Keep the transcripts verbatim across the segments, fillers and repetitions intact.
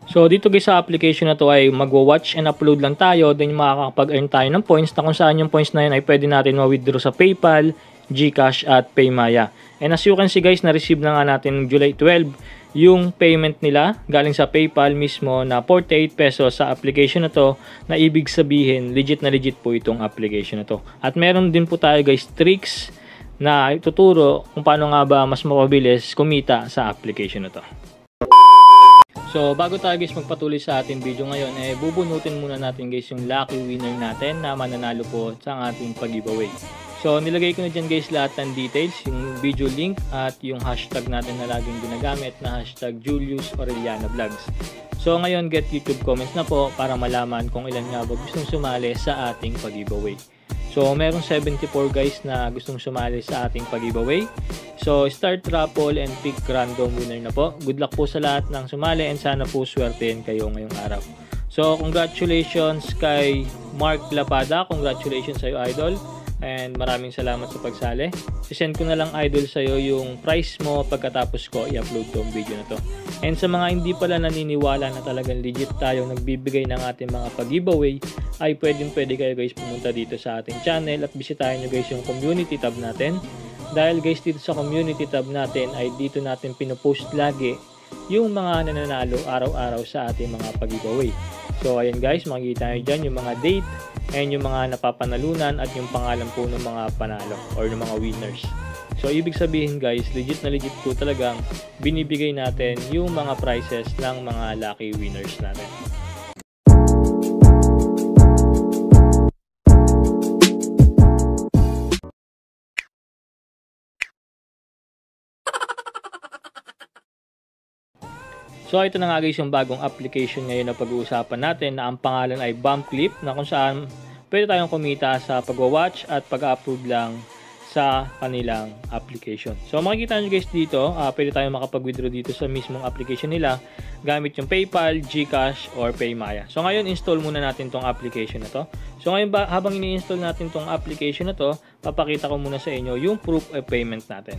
So dito guys sa application na to ay magwa-watch and upload lang tayo, then makakapag-earn tayo ng points na kung saan yung points na yun ay pwede natin ma-withdraw sa PayPal, GCash at Paymaya. And as you can see guys, na-receive na nga natin July twelve yung payment nila galing sa PayPal mismo na forty-eight pesos sa application na to, na ibig sabihin legit na legit po itong application na to. At meron din po tayo guys tricks na ituturo kung paano nga ba mas mapabilis kumita sa application na to. So, bago tayo guys magpatuloy sa ating video ngayon, eh bubunutin muna natin guys yung lucky winner natin na mananalo po sa ating pag-giveaway. So, nilagay ko na dyan guys lahat ng details, yung video link at yung hashtag natin na laging ginagamit na hashtag Julius Orellana Vlogs. So, ngayon get YouTube comments na po para malaman kung ilan nga ba gustong sumali sa ating pag-giveaway. So, merong seventy-four guys na gustong sumali sa ating pag-giveaway. So, start raffle and pick random winner na po. Good luck po sa lahat ng sumali and sana po swertein kayo ngayong araw. So, congratulations kay Mark Lapada. Congratulations sa iyo, idol. And maraming salamat sa pagsali. I-send ko na lang idol sa iyo yung prize mo pagkatapos ko i-upload tong video na to. And sa mga hindi pala naniniwala na talagang legit tayong nagbibigay ng ating mga pag-giveaway, ay pwedeng pwede kayo guys pumunta dito sa ating channel at bisitahin nyo guys yung community tab natin. Dahil guys dito sa community tab natin ay dito natin pinopost lagi yung mga nananalo araw-araw sa ating mga pag-giveaway. So ayan guys, makikita nyo dyan yung mga date and yung mga napapanalunan at yung pangalan po ng mga panalo or ng mga winners. So ibig sabihin guys, legit na legit po talagang binibigay natin yung mga prizes ng mga lucky winners natin. So ito na nga guys yung bagong application ngayon na pag-uusapan natin na ang pangalan ay Bump Clip, na kung saan pwede tayong kumita sa pag-watch at pag-upload lang sa kanilang application. So makikita nyo guys dito, uh, pwede tayong makapag-withdraw dito sa mismong application nila gamit yung PayPal, GCash or Paymaya. So ngayon install muna natin tong application na to. So ngayon ba, habang ini-install natin tong application na to, papakita ko muna sa inyo yung proof of payment natin.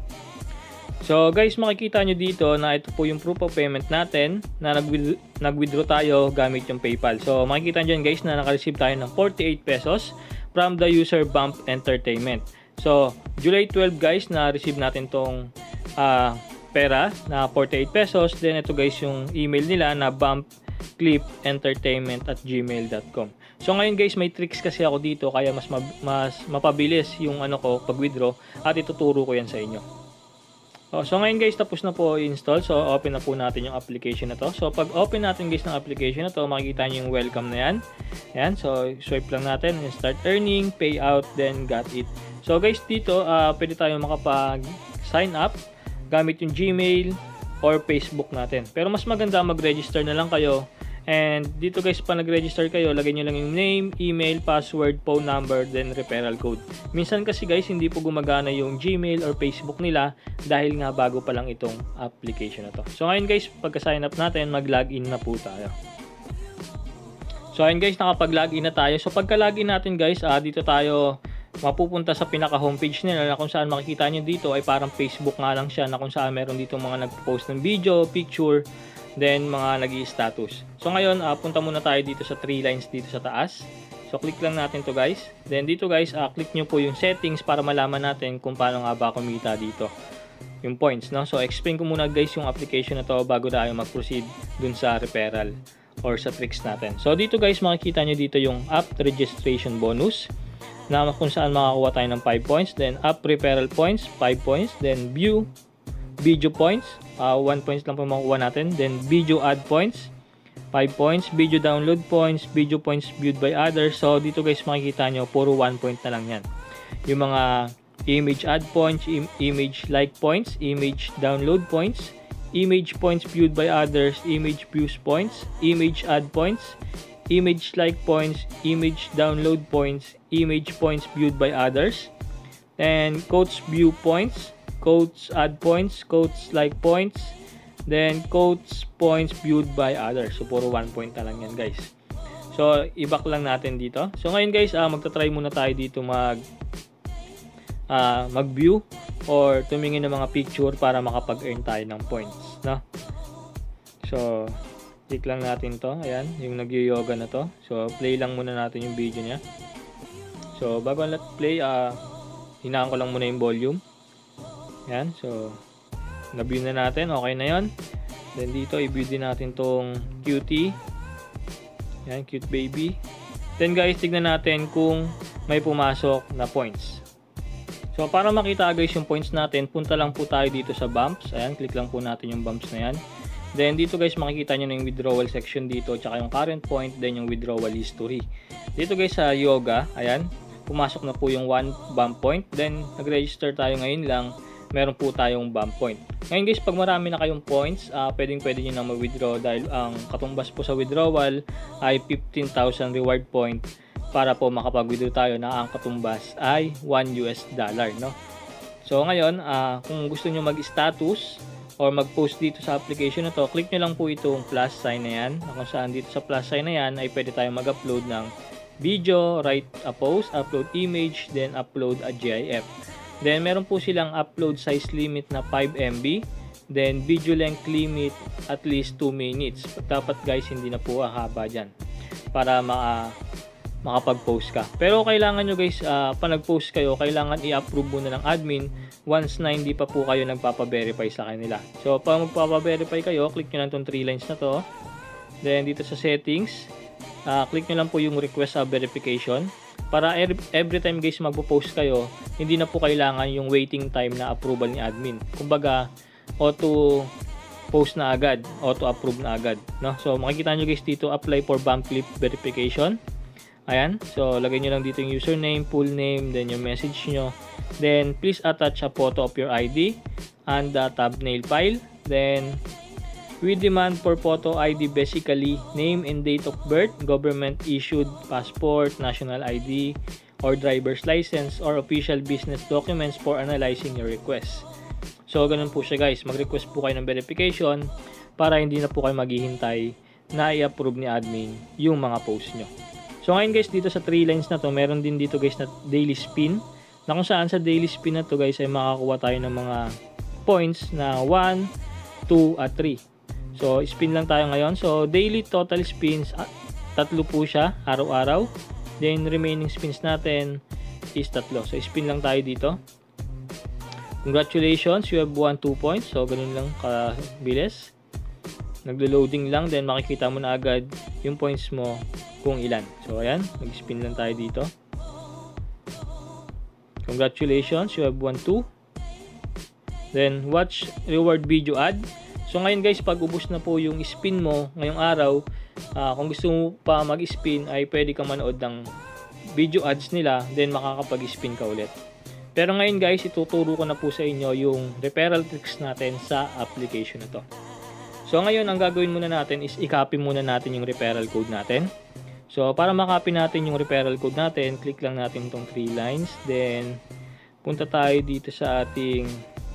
So guys, makikita nyo dito na ito po yung proof of payment natin na nag-withdraw tayo gamit yung PayPal. So makikita nyo guys na naka-receive tayo ng forty-eight pesos from the user Bump Entertainment. So July twelve guys, na-receive natin tong uh, pera na forty-eight pesos. Then ito guys yung email nila na bumpclipentertainment at gmail dot com. So ngayon guys, may tricks kasi ako dito kaya mas, mas mapabilis yung ano ko pag-withdraw at ituturo ko yan sa inyo. Oh, so ngayon guys, tapos na po i-install. So open na po natin yung application na to. So pag open natin guys ng application na to, makikita nyo yung welcome na yan. Ayan, so swipe lang natin and start earning, payout, then got it. So guys, dito uh, pwede tayo makapag sign up gamit yung Gmail or Facebook natin. Pero mas maganda mag-register na lang kayo. And dito guys, pa nag-register kayo, lagay nyo lang yung name, email, password, phone number, then referral code. Minsan kasi guys, hindi po gumagana yung Gmail or Facebook nila dahil nga bago pa lang itong application na to. So ngayon guys, pagka-sign up natin, mag-login na po tayo. So ayun guys, nakapag-login na tayo. So pagka-login natin guys, ah, dito tayo mapupunta sa pinaka-homepage nila na kung saan makikita nyo dito ay parang Facebook nga lang siya, na kung saan meron dito mga nag-post ng video, picture, then mga nag-i-status. So ngayon, uh, punta muna tayo dito sa three lines dito sa taas. So click lang natin to guys. Then dito guys, uh, click nyo po yung settings para malaman natin kung paano nga ba kumita dito yung points, no? So explain ko muna guys yung application na to bago tayo mag-proceed dun sa referral or sa tricks natin. So dito guys, makikita nyo dito yung app registration bonus na kung saan makakuha tayo ng five points, then app referral points five points, then view video points, uh, one points lang po makukuha natin. Then video ad points, five points. Video download points, video points viewed by others. So dito guys, makikita nyo, puro one point na lang yan. Yung mga image ad points, im image like points, image download points, image points viewed by others, image views points, image ad points, image like points, image download points, image points viewed by others, and quotes view points, quotes add points, quotes like points, then quotes points viewed by others. So puro one point na lang yan guys. So i-back lang natin dito. So ngayon guys, uh, magta-try muna tayo dito mag uh, mag-view or tumingin ng mga picture para makapag-earn tayo ng points, no? So Click lang natin to. Ayan, yung nag-yoga na to. So, play lang muna natin yung video niya. So, bago let's play, uh, hinaan ko lang muna yung volume. Ayan, so, na-view na natin. Okay na yon. Then, dito, i-view din natin tong cutie. Ayan, cute baby. Then, guys, tignan natin kung may pumasok na points. So, para makita guys yung points natin, punta lang po tayo dito sa bumps. Ayan, click lang po natin yung bumps na yan. Then, dito guys, makikita nyo na yung withdrawal section dito, tsaka yung current point, then yung withdrawal history. Dito guys sa yoga, ayan, pumasok na po yung one bump point. Then, nag-register tayo ngayon lang, meron po tayong bump point. Ngayon guys, pag marami na kayong points, uh, pwedeng pwede nyo na mag-withdraw dahil ang katumbas po sa withdrawal ay fifteen thousand reward point para po makapag-withdraw tayo na ang katumbas ay one U S dollar, no? So, ngayon, uh, kung gusto nyo mag-status or mag-post dito sa application na to, click nyo lang po itong plus sign na yan. Kung saan dito sa plus sign na yan ay pwede tayong mag-upload ng video, write a post, upload image, then upload a GIF. Then meron po silang upload size limit na five megabytes, then video length limit at least two minutes. Dapat guys hindi na po haba dyan para maka makapag-post ka. Pero kailangan nyo guys, uh, pa nag-post kayo, kailangan i-approve muna ng admin once na hindi pa po kayo nagpapa-verify sa kanila. So, pag magpapa-verify kayo, click nyo lang itong three lines na to. Then, dito sa settings, uh, click nyo lang po yung request of verification. Para every time guys magpo-post kayo, hindi na po kailangan yung waiting time na approval ni admin. Kumbaga, auto post na agad, auto approve na agad, no? So, makikita nyo guys dito, apply for bump clip verification. Ayan, so lagay nyo lang dito yung username, full name, then yung message nyo. Then, please attach a photo of your I D and the thumbnail file. Then, we demand for photo I D basically name and date of birth, government issued passport, national I D, or driver's license, or official business documents for analyzing your request. So, ganun po siya guys. Mag-request po kayo ng verification para hindi na po kayo maghihintay na i-approve ni admin yung mga post nyo. So ngayon guys, dito sa three lines na to, meron din dito guys na daily spin, na kung saan sa daily spin na to guys ay makakuha tayo ng mga points na one, two, at three. So spin lang tayo ngayon. So daily total spins, tatlo po siya araw-araw. Then remaining spins natin is tatlo. So spin lang tayo dito. Congratulations, you have won two points. So ganun lang kabilis. Naglo-loading lang, then makikita mo na agad yung points mo kung ilan. So ayan, mag-spin lang tayo dito. Congratulations, you have won two. Then watch reward video ad. So ngayon guys, pag ubos na po yung spin mo ngayong araw, uh, kung gusto mo pa mag-spin ay pwede kang manood ng video ads nila, then makakapag-spin ka ulit. Pero ngayon guys, ituturo ko na po sa inyo yung referral tricks natin sa application na to. So ngayon, ang gagawin muna natin is i-copy muna natin yung referral code natin. So para makopy natin yung referral code natin, click lang natin itong three lines. Then punta tayo dito sa ating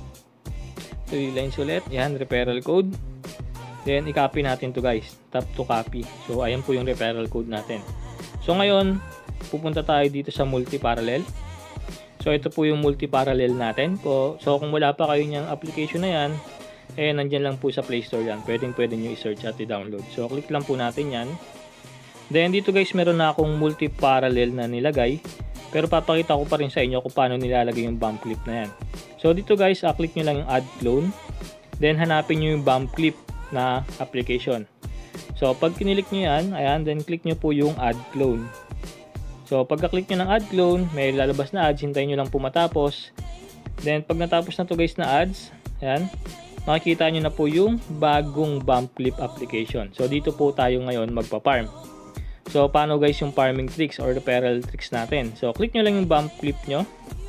three lines ulit. Yan, referral code. Then i-copy natin to guys. Tap to copy. So ayan po yung referral code natin. So ngayon, pupunta tayo dito sa multi-parallel. So ito po yung multi-parallel natin. So kung wala pa kayo niyang application na yan, eh nandyan lang po sa Play Store yan. Pwedeng pwede nyo i-search at i-download. So click lang po natin yan. Then dito guys, meron na akong multi-parallel na nilagay. Pero papakita ko pa rin sa inyo kung paano nilalagay yung bump clip na yan. So dito guys, uh, click nyo lang yung add clone. Then hanapin nyo yung bump clip na application. So pag kinilik nyo yan, ayan, then click nyo po yung add clone. So pagka-click nyo ng add clone, may lalabas na ads. Hintayin nyo lang po matapos. Then pag natapos na to guys na ads, ayan, makikita nyo na po yung bagong bump clip application. So dito po tayo ngayon magpa-farm. So paano guys yung farming tricks or referral tricks natin? So click nyo lang yung bump clip nyo.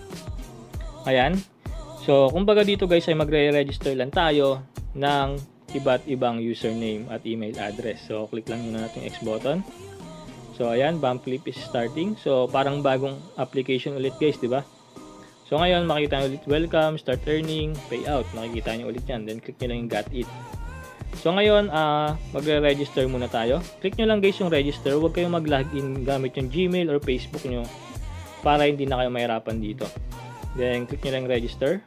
Ayan. So kumbaga dito guys ay magre-register lang tayo ng iba't ibang username at email address. So click lang muna natin X button. So ayan, bump clip is starting. So parang bagong application ulit guys, di ba? So ngayon, makikita nyo ulit welcome, start earning, payout. Makikita nyo ulit yan. Then click nyo lang yung got it. So ngayon, uh, magre-register muna tayo. Click nyo lang guys yung register. Huwag kayong mag-login gamit yung Gmail or Facebook nyo para hindi na kayo mahirapan dito. Then click nyo lang register.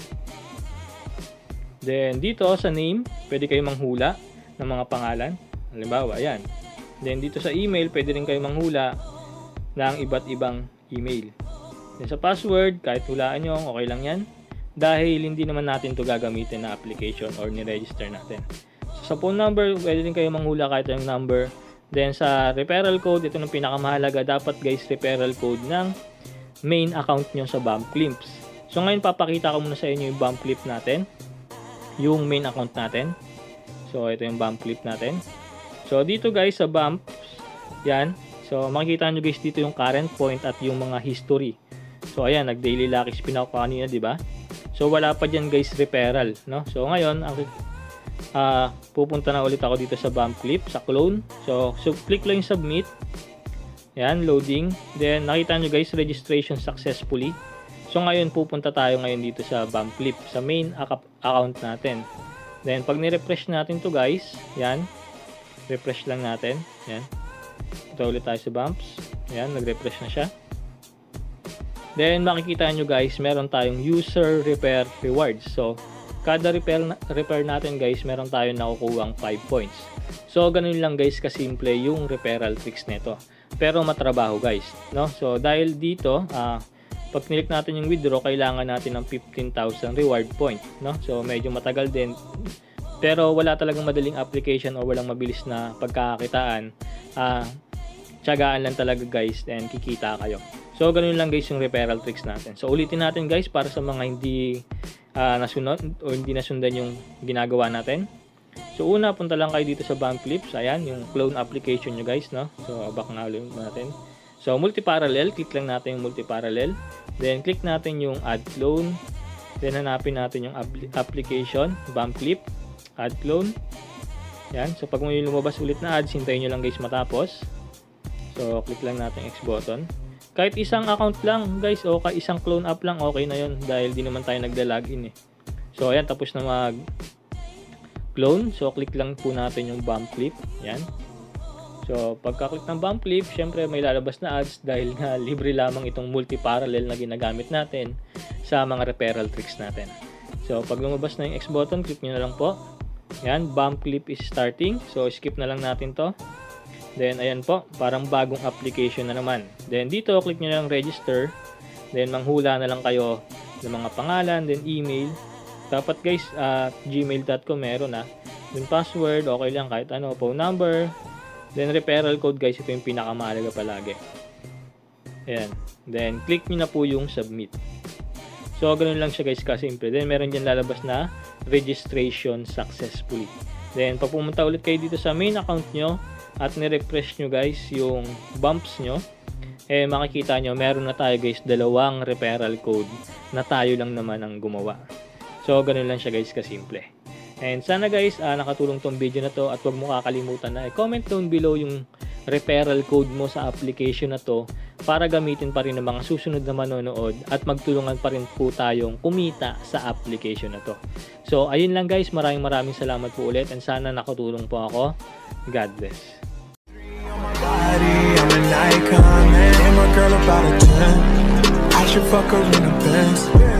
Then dito sa name, pwede kayong manghula ng mga pangalan. Halimbawa, ayan. Then dito sa email, pwede rin kayo manghula ng iba't ibang email. Then sa password, kahit hulaan nyo, okay lang yan. Dahil hindi naman natin to gagamitin na application or ni-register natin. So, sa phone number, pwede rin kayo manghula kahit yung number. Then sa referral code, ito ng pinakamahalaga. Dapat guys, referral code ng main account nyo sa Bump Clips. So ngayon, papakita ko muna sa inyo yung Bump Clip natin. Yung main account natin. So ito yung Bump Clip natin. So dito guys, sa Bump, yan. So makikita nyo guys dito yung current point at yung mga history. So ayan, nag-daily lucky spin ako kanina, di ba? So wala pa dyan guys referral, no? So ngayon, ang uh, pupunta na ulit ako dito sa Bump Clip, sa clone. So, so click lang yung submit. Yan, loading. Then nakita nyo guys, registration successfully. So ngayon, pupunta tayo ngayon dito sa Bump Clip, sa main account natin. Then pag ni-refresh natin to guys, yan. Refresh lang natin. Yan. Ito ulit tayo sa Bumps. Yan, nag-refresh na siya. Then makikita nyo guys, meron tayong user repair rewards. So kada repair, repair natin guys, meron tayong nakukuhang five points. So ganun lang guys kasimple yung referral tricks nito. Pero matrabaho guys, no? So dahil dito, ah, uh, pag nilik natin yung withdraw, kailangan natin ng fifteen thousand reward point, no? So medyo matagal din. Pero wala talagang madaling application o walang mabilis na pagkakakitaan. Ah, uh, tiyagaan lang talaga guys, and kikita kayo. So, ganun lang guys yung referral tricks natin. So, ulitin natin guys para sa mga hindi uh, nasunod o hindi nasundan yung ginagawa natin. So, una, punta lang kayo dito sa Bump Clips. Ayan, yung clone application nyo guys, no? So, back na ulit natin. So, multi-parallel. Click lang natin yung multi-parallel. Then, click natin yung add clone. Then, hanapin natin yung application, Bump Clip, add clone. Ayan. So, pag may lumabas ulit na ads, hintayin nyo lang guys matapos. So, click lang natin X button. Kahit isang account lang guys, o kahit isang clone app lang, okay na yun dahil di naman tayo nagda-login eh. So ayan, tapos na mag clone. So click lang po natin yung Bump Clip. Yan. So pagka-click ng Bump Clip, syempre may lalabas na ads dahil nga libre lamang itong multi-parallel na ginagamit natin sa mga referral tricks natin. So pag lumabas na yung X button, click nyo na lang po. Yan, Bump Clip is starting. So skip na lang natin to. Then, ayan po, parang bagong application na naman. Then, dito, click nyo lang register. Then, manghula na lang kayo ng mga pangalan, then email. Dapat guys, uh, gmail dot com meron na. Then, password, okay lang, kahit ano, phone number. Then, referral code guys, ito yung pinakamahalaga palagi. Ayan. Then, click nyo na po yung submit. So, ganun lang siya guys, kasimple. Then, meron dyan lalabas na registration successfully. Then, pag pumunta ulit kayo dito sa main account nyo, at ni-refresh nyo guys yung bumps nyo, eh makikita nyo meron na tayo guys dalawang referral code na tayo lang naman ang gumawa. So ganun lang siya guys kasimple. And sana guys uh, nakatulong tong video na to, at huwag mo kakalimutan na i-comment down below yung referral code mo sa application na to para gamitin pa rin ng mga susunod na manonood at magtulungan pa rin po tayong kumita sa application na to. So ayun lang guys, maraming maraming salamat po ulit, and sana nakatulong po ako. God bless. I'm an icon, man. And my girl about a ten. I should fuck her in the Benz.